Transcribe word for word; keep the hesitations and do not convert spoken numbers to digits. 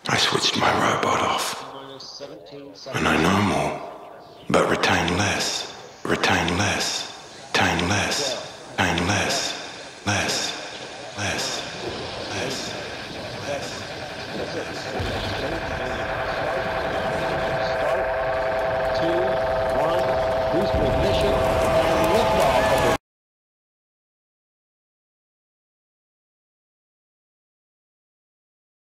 I switched my robot off. And I know more, but retain less, retain less, retain less, retain less, less, less, less, less, less. Two, one, boost ignition.